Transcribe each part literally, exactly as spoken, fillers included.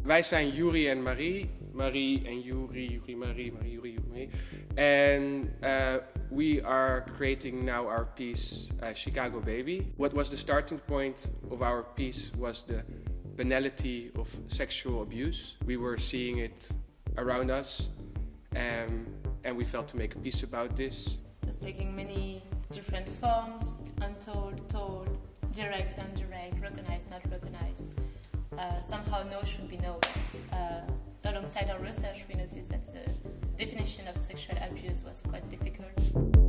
Wij zijn Yuri en Marie. Marie en Yuri, Yuri, Marie, Marie, Yuri, Yuri, Marie. And uh, we are creating now our piece, uh, Chicago Baby. What was the starting point of our piece was the banality of sexual abuse. We were seeing it around us, um, and we felt to make a piece about this. Just taking many different forms, untold, told, direct, indirect, recognized, not recognized. Uh, somehow no should be no. Uh, alongside our research, we noticed that the definition of sexual abuse was quite difficult.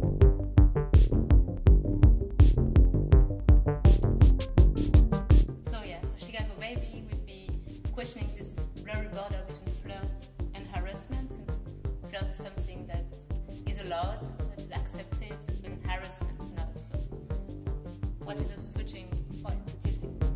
So yeah, so Chicago Baby would be questioning this blurry border between flirt and harassment, since flirt is something that is allowed, that is accepted, but harassment is not. So what is the switching point, the tilting point?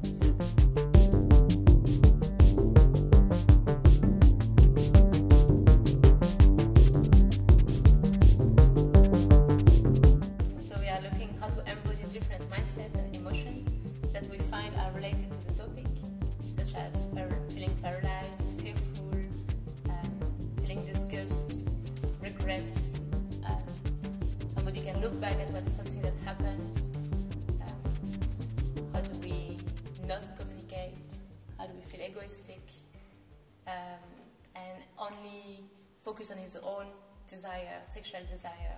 Different mindsets and emotions that we find are related to the topic, such as feeling paralyzed, fearful, um, feeling disgust, regrets. Um, somebody can look back at what something that happened. Um, how do we not communicate? How do we feel egoistic? Um, and only focus on his own desire, sexual desire.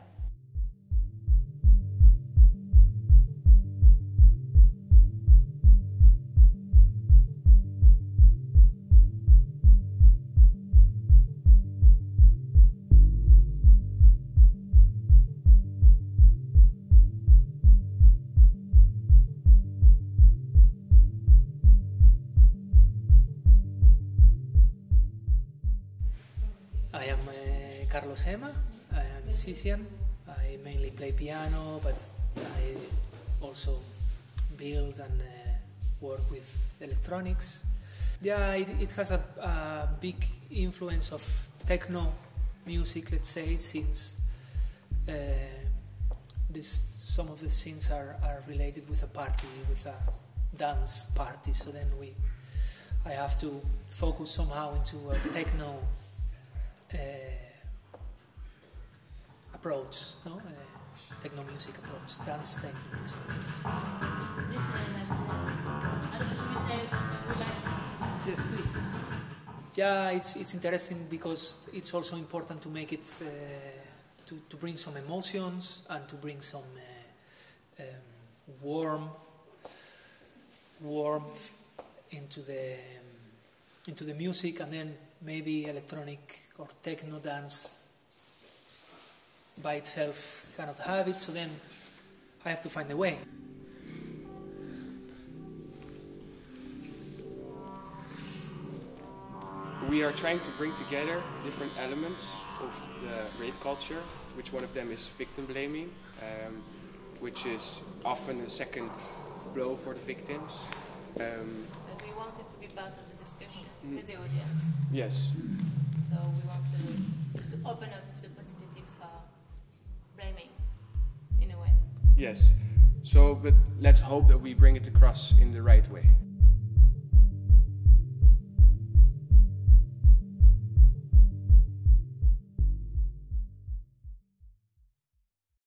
I am uh, Carlos Ema. I am a musician. I mainly play piano, but I also build and uh, work with electronics. Yeah, it, it has a, a big influence of techno music, let's say, since uh, this, some of the scenes are, are related with a party, with a dance party. So then we, I have to focus somehow into a techno Uh, approach, no? Uh, techno music approach, dance techno music approach. Yes, please. Yeah, it's it's interesting because it's also important to make it uh, to to bring some emotions and to bring some uh, um, warm warmth into the um, into the music, and then maybe electronic or techno dance by itself cannot have it, so then I have to find a way. We are trying to bring together different elements of the rape culture, which one of them is victim blaming, um, which is often a second blow for the victims. Um, but we wanted to be part of the discussion mm. with the audience. Yes. So we want to, to open up the possibility for blaming, in a way. Yes. So, but let's hope that we bring it across in the right way.